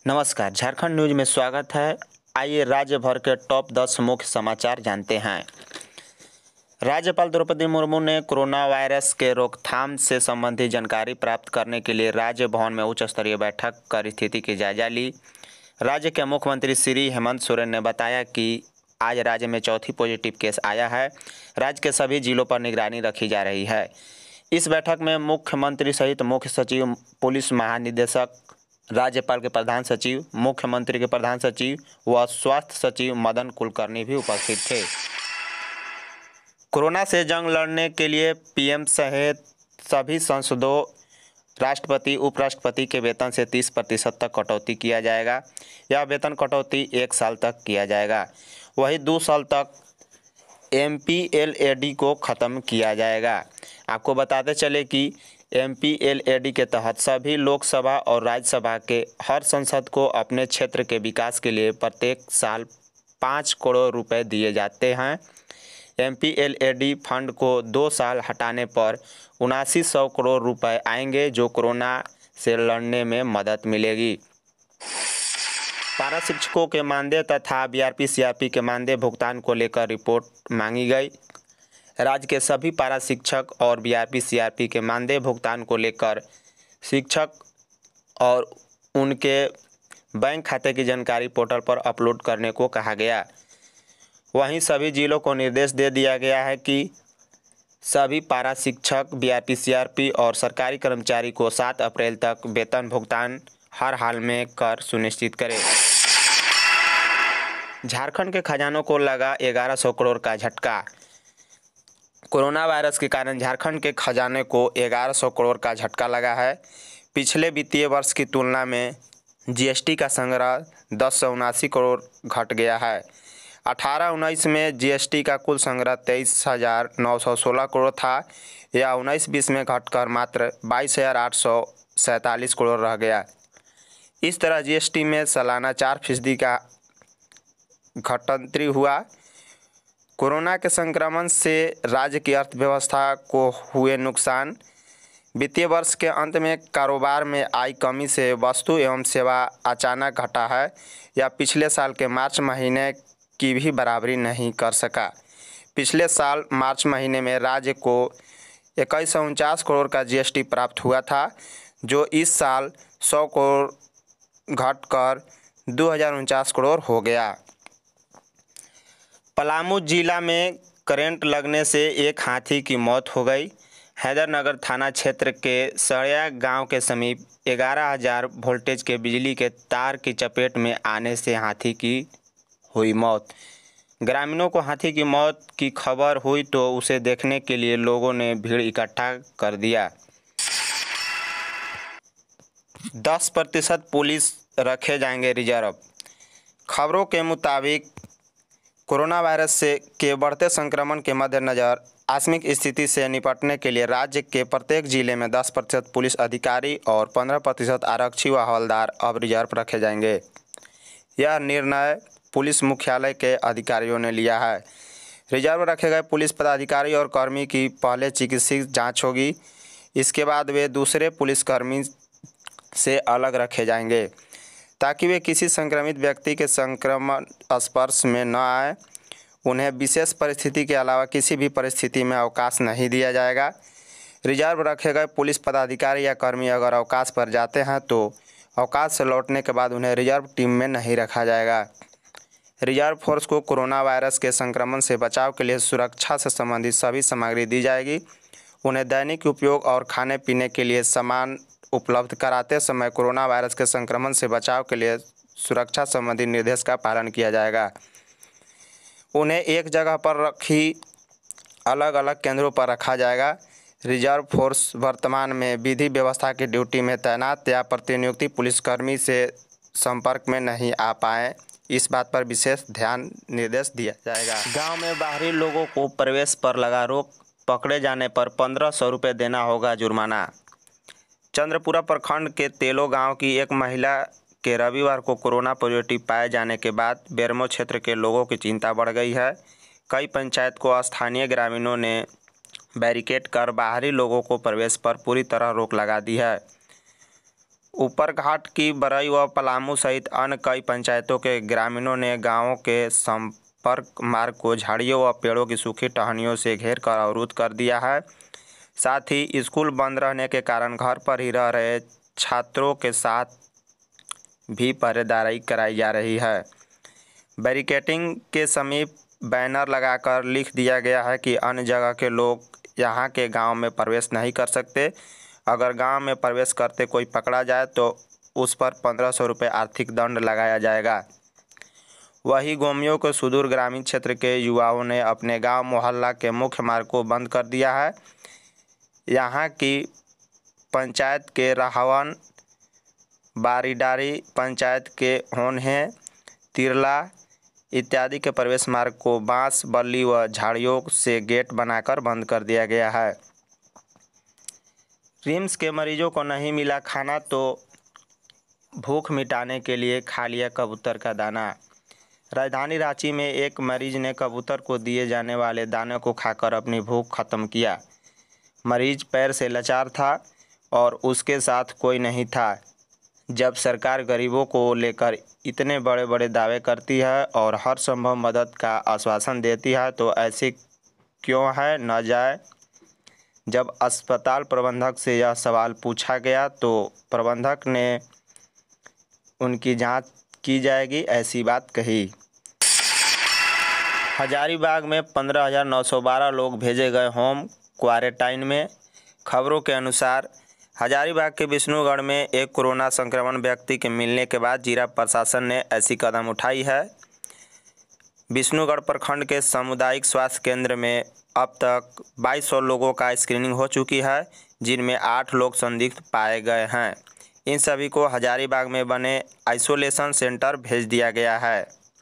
नमस्कार, झारखंड न्यूज में स्वागत है। आइए राज्य भर के टॉप 10 मुख्य समाचार जानते हैं। राज्यपाल द्रौपदी मुर्मू ने कोरोना वायरस के रोकथाम से संबंधित जानकारी प्राप्त करने के लिए राज्य भवन में उच्च स्तरीय बैठक कर स्थिति की जायजा ली। राज्य के मुख्यमंत्री श्री हेमंत सोरेन ने बताया कि आज राज्य में चौथी पॉजिटिव केस आया है। राज्य के सभी जिलों पर निगरानी रखी जा रही है। इस बैठक में मुख्यमंत्री सहित मुख्य सचिव, पुलिस महानिदेशक, राज्यपाल के प्रधान सचिव, मुख्यमंत्री के प्रधान सचिव व स्वास्थ्य सचिव मदन कुलकर्णी भी उपस्थित थे। कोरोना से जंग लड़ने के लिए पीएम सहित सभी सांसदों, राष्ट्रपति, उपराष्ट्रपति के वेतन से 30% तक कटौती किया जाएगा। यह वेतन कटौती 1 साल तक किया जाएगा। वहीं 2 साल तक MPLAD को ख़त्म किया जाएगा। आपको बताते चले कि MPLAD के तहत सभी लोकसभा और राज्यसभा के हर सांसद को अपने क्षेत्र के विकास के लिए प्रत्येक साल 5 करोड़ रुपए दिए जाते हैं। MPLAD फंड को 2 साल हटाने पर 7900 करोड़ रुपए आएंगे, जो कोरोना से लड़ने में मदद मिलेगी। पारा शिक्षकों के मानदेय तथा BRP-CRP के मानदेय भुगतान को लेकर रिपोर्ट मांगी गई। राज्य के सभी पारा शिक्षक और BRP-CRP के मानदेय भुगतान को लेकर शिक्षक और उनके बैंक खाते की जानकारी पोर्टल पर अपलोड करने को कहा गया। वहीं सभी जिलों को निर्देश दे दिया गया है कि सभी पारा शिक्षक, BRP-CRP और सरकारी कर्मचारी को 7 अप्रैल तक वेतन भुगतान हर हाल में कर सुनिश्चित करें। झारखंड के खजानों को लगा 1100 करोड़ का झटका। कोरोना वायरस के कारण झारखंड के खजाने को 1100 करोड़ का झटका लगा है। पिछले वित्तीय वर्ष की तुलना में GST का संग्रह 1079 करोड़ घट गया है। 18-19 में GST का कुल संग्रह 23,916 करोड़ था। यह 19-20 में घटकर मात्र 22,847 करोड़ रह गया। इस तरह GST में सालाना 4% का घटोतरी हुआ। कोरोना के संक्रमण से राज्य की अर्थव्यवस्था को हुए नुकसान। वित्तीय वर्ष के अंत में कारोबार में आई कमी से वस्तु एवं सेवा अचानक घटा है। यह पिछले साल के मार्च महीने की भी बराबरी नहीं कर सका। पिछले साल मार्च महीने में राज्य को 2149 करोड़ का GST प्राप्त हुआ था, जो इस साल 100 करोड़ घटकर 2049 करोड़ हो गया। पलामू जिला में करंट लगने से एक हाथी की मौत हो गई। हैदरनगर थाना क्षेत्र के सड़िया गांव के समीप 11,000 वोल्टेज के बिजली के तार की चपेट में आने से हाथी की हुई मौत। ग्रामीणों को हाथी की मौत की खबर हुई तो उसे देखने के लिए लोगों ने भीड़ इकट्ठा कर दिया। 10% पुलिस रखे जाएंगे रिजर्व। खबरों के मुताबिक कोरोना वायरस के बढ़ते संक्रमण के मद्देनज़र आकस्मिक स्थिति से निपटने के लिए राज्य के प्रत्येक जिले में 10% पुलिस अधिकारी और 15% आरक्षी व हवलदार अब रिजर्व रखे जाएंगे। यह निर्णय पुलिस मुख्यालय के अधिकारियों ने लिया है। रिजर्व रखे गए पुलिस पदाधिकारी और कर्मी की पहले चिकित्सकीय जांच होगी। इसके बाद वे दूसरे पुलिसकर्मी से अलग रखे जाएंगे ताकि वे किसी संक्रमित व्यक्ति के संक्रमण स्पर्श में न आए। उन्हें विशेष परिस्थिति के अलावा किसी भी परिस्थिति में अवकाश नहीं दिया जाएगा। रिजर्व रखे गए पुलिस पदाधिकारी या कर्मी अगर अवकाश पर जाते हैं तो अवकाश से लौटने के बाद उन्हें रिजर्व टीम में नहीं रखा जाएगा। रिजर्व फोर्स को कोरोना वायरस के संक्रमण से बचाव के लिए सुरक्षा से संबंधित सभी सामग्री दी जाएगी। उन्हें दैनिक उपयोग और खाने पीने के लिए सामान उपलब्ध कराते समय कोरोना वायरस के संक्रमण से बचाव के लिए सुरक्षा संबंधी निर्देश का पालन किया जाएगा। उन्हें एक जगह पर रखी अलग अलग केंद्रों पर रखा जाएगा। रिजर्व फोर्स वर्तमान में विधि व्यवस्था की ड्यूटी में तैनात या प्रतिनियुक्ति पुलिसकर्मी से संपर्क में नहीं आ पाए, इस बात पर विशेष ध्यान निर्देश दिया जाएगा। गांव में बाहरी लोगों को प्रवेश पर लगा रोक। पकड़े जाने पर 1500 रुपये देना होगा जुर्माना। चंद्रपुरा प्रखंड के तेलो गांव की एक महिला के रविवार को कोरोना पॉजिटिव पाए जाने के बाद बेरमो क्षेत्र के लोगों की चिंता बढ़ गई है। कई पंचायत को स्थानीय ग्रामीणों ने बैरिकेड कर बाहरी लोगों को प्रवेश पर पूरी तरह रोक लगा दी है। ऊपरघाट की बरई व पलामू सहित अन्य कई पंचायतों के ग्रामीणों ने गांवों के संपर्क मार्ग को झाड़ियों व पेड़ों की सूखी टहनियों से घेर कर अवरुद्ध कर दिया है। साथ ही स्कूल बंद रहने के कारण घर पर ही रह रहे छात्रों के साथ भी पहरेदारी कराई जा रही है। बैरिकेडिंग के समीप बैनर लगाकर लिख दिया गया है कि अन्य जगह के लोग यहाँ के गांव में प्रवेश नहीं कर सकते। अगर गांव में प्रवेश करते कोई पकड़ा जाए तो उस पर 1500 रुपये आर्थिक दंड लगाया जाएगा। वहीं गोमियों के सुदूर ग्रामीण क्षेत्र के युवाओं ने अपने गांव मोहल्ला के मुख्य मार्ग को बंद कर दिया है। यहाँ की पंचायत के राहवन, बारीडारी, पंचायत के होन्हे, तिरला इत्यादि के प्रवेश मार्ग को बांस, बल्ली व झाड़ियों से गेट बनाकर बंद कर दिया गया है। रिम्स के मरीजों को नहीं मिला खाना तो भूख मिटाने के लिए खा लिया कबूतर का दाना। राजधानी रांची में एक मरीज ने कबूतर को दिए जाने वाले दाने को खाकर अपनी भूख खत्म किया। मरीज पैर से लाचार था और उसके साथ कोई नहीं था। जब सरकार गरीबों को लेकर इतने बड़े बड़े दावे करती है और हर संभव मदद का आश्वासन देती है तो ऐसे क्यों है न जाए। जब अस्पताल प्रबंधक से यह सवाल पूछा गया तो प्रबंधक ने उनकी जांच की जाएगी ऐसी बात कही। हजारीबाग में 15,912 लोग भेजे गए होम क्वारंटाइन में। खबरों के अनुसार हजारीबाग के विष्णुगढ़ में एक कोरोना संक्रमण व्यक्ति के मिलने के बाद जिला प्रशासन ने ऐसी कदम उठाई है। विष्णुगढ़ प्रखंड के सामुदायिक स्वास्थ्य केंद्र में अब तक 2200 लोगों का स्क्रीनिंग हो चुकी है, जिनमें 8 लोग संदिग्ध पाए गए हैं। इन सभी को हजारीबाग में बने आइसोलेशन सेंटर भेज दिया गया है।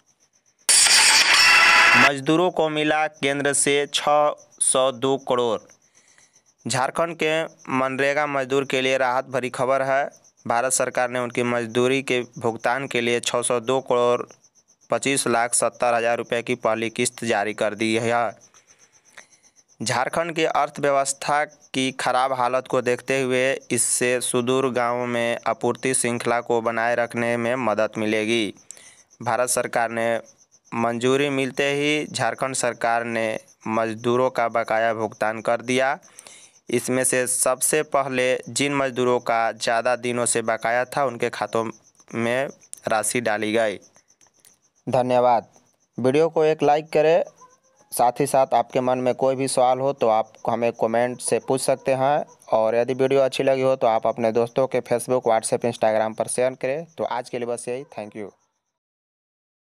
मजदूरों को मिला केंद्र से 602 करोड़। झारखंड के मनरेगा मजदूर के लिए राहत भरी खबर है। भारत सरकार ने उनकी मजदूरी के भुगतान के लिए 602 करोड़ 25,70,000 रुपये की पहली किस्त जारी कर दी है। झारखंड की अर्थव्यवस्था की खराब हालत को देखते हुए इससे सुदूर गांवों में आपूर्ति श्रृंखला को बनाए रखने में मदद मिलेगी। भारत सरकार ने मंजूरी मिलते ही झारखंड सरकार ने मजदूरों का बकाया भुगतान कर दिया। इसमें से सबसे पहले जिन मजदूरों का ज़्यादा दिनों से बकाया था उनके खातों में राशि डाली गई। धन्यवाद। वीडियो को एक लाइक करें। साथ ही साथ आपके मन में कोई भी सवाल हो तो आप हमें कमेंट से पूछ सकते हैं और यदि वीडियो अच्छी लगी हो तो आप अपने दोस्तों के फेसबुक, व्हाट्सएप, इंस्टाग्राम पर शेयर करें। तो आज के लिए बस यही। Thank you.